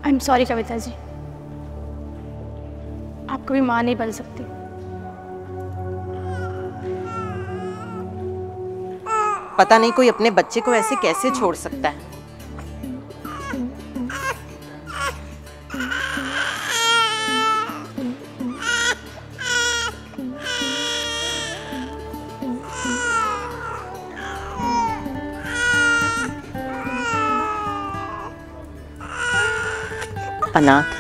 I am sorry Kavita ji, आप कभी माँ नहीं बन सकती। पता नहीं कोई अपने बच्चे को ऐसे कैसे छोड़ सकता है। अनाथ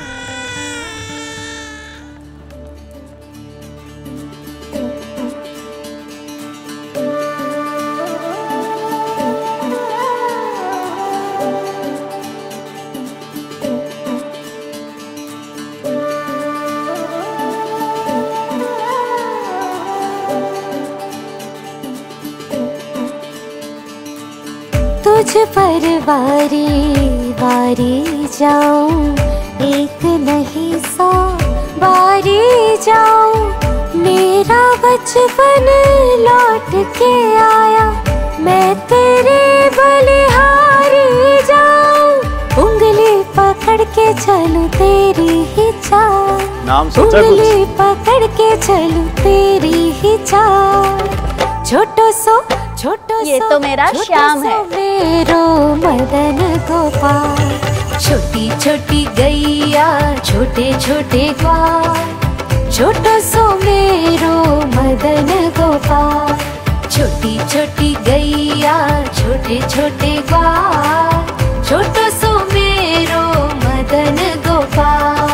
तुझ पर बारी बारी जाऊं, एक नहीं 100 बारी जाऊं। मेरा बचपन लौट के आया, मैं तेरे बलिहारी जाऊं। उंगली पकड़ के चलूं तेरी ही चाल, नाम सोचा कुछ? उंगली पकड़ के चलूं तेरी ही चाल। छोटो सो ये तो मेरा श्याम है। मेरो मदन गोपाल, छोटी छोटी गैया छोटे छोटे ग्वाल। छोटो सो मेरो मदन गोपाल, छोटी छोटी गैया छोटे छोटे ग्वाल। छोटो सो मेरो मदन गोपाल।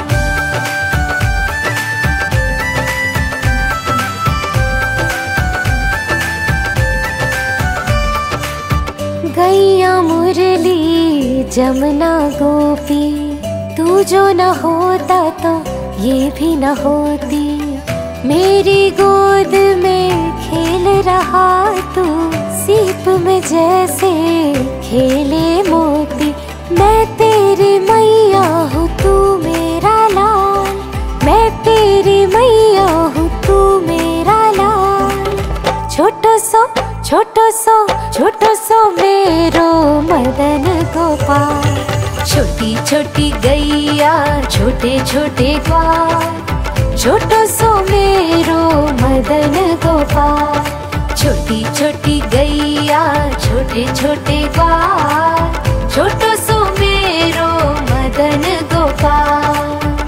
गैया मुरली जमुना गोपी, तू जो न होता तो ये भी न होती। मेरी गोद में खेल रहा तू, सीप में जैसे खेले मोती। मैं तेरी मैया हूँ तू मेरा लाल, मैं तेरी मैया हूँ तू मेरा लाल। छोटो सो छोटो सो मेरो मदन गोपाल, छोटी छोटी गैया छोटे छोटे ग्वाल। छोटो सो मेरो मदन गोपाल, छोटी छोटी गैया छोटे छोटे ग्वाल। छोटो सो मेरो मदन गोपाल।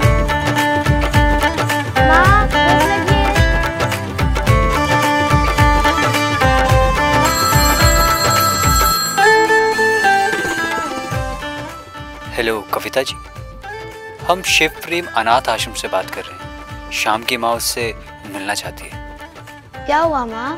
हेलो कविता जी, हम शिव प्रेम अनाथ आश्रम से बात कर रहे हैं। श्याम की माँ उससे मिलना चाहती है। क्या हुआ माँ?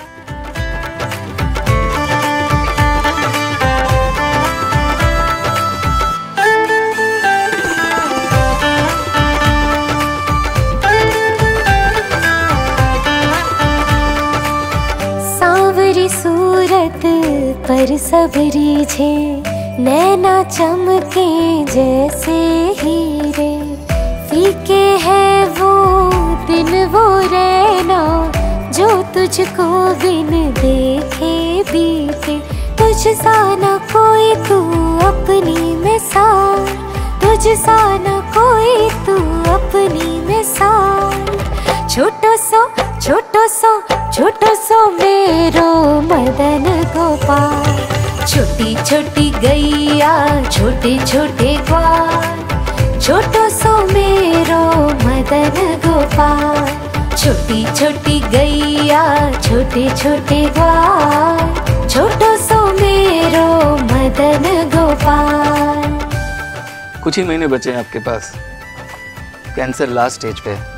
सांवरी सूरत पर सबरी छे, नैना चमके जैसे हीरे। फीके है वो दिन वो रहना, जो तुझको बिन देखे बीते। तुझ सा न कोई तू अपनी मिसाल, तुझ सा न कोई तू अपनी मिसाल। छोटो सो मेरो मदन गोपाल, छोटी छोटी गैया छोटे छोटे ग्वाल। छोटो सो मेरो मदन गोपाल, छोटी छोटी गैया छोटे छोटे ग्वाल। छोटो सो मेरो मदन गोपाल। कुछ ही महीने बचे हैं आपके पास, कैंसर लास्ट स्टेज पे है।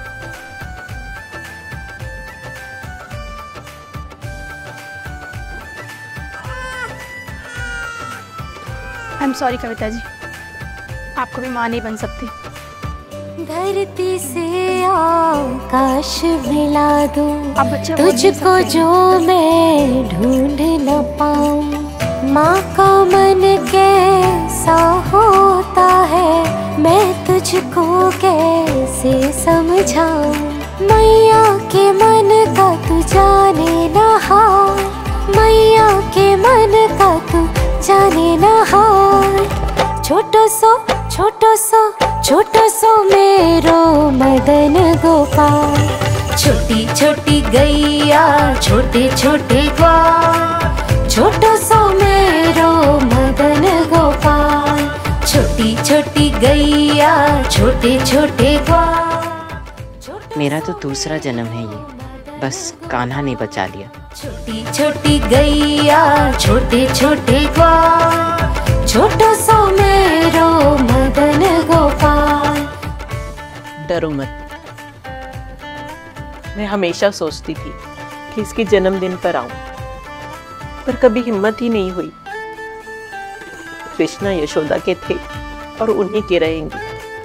I am sorry Kavita ji, आप कभी माँ नहीं बन सकती। धरती से आकाश मिला दूं, आप बच्चे तुझको जो मैं ढूंढ न पाऊं। माँ का मन कैसा होता है, मैं तुझको कैसे समझाऊं। मैया के मन का तू जाने ना हाल, मैया के मन का तू जाने ना हाल। छोटो सो छोटो सो मेरो मदन गोपाल। छोटी छोटी गैया छोटे छोटे ग्वाल, छोटो सो मेरो मदन गोपाल। छोटी छोटी गैया छोटे छोटे ग्वाल। मेरा तो दूसरा जन्म है ये, बस कान्हा ने बचा लिया। छोटी छोटी गैया छोटे छोटे ग्वाल, छोटो सो मेरो मदन गोपाल। डरो मत। मैं हमेशा सोचती थी कि इसके जन्मदिन पर आऊं, पर कभी हिम्मत ही नहीं हुई। कृष्णा यशोदा के थे और उन्हीं के रहेंगे।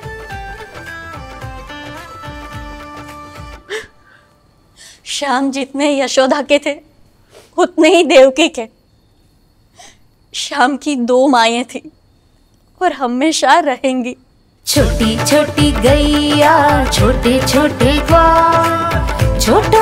श्याम जितने यशोदा के थे उतने ही देवकी के। श्याम की 2 माएँ थी और हमेशा रहेंगी। छोटी छोटी गैया छोटे छोटे ग्वाल, छोटो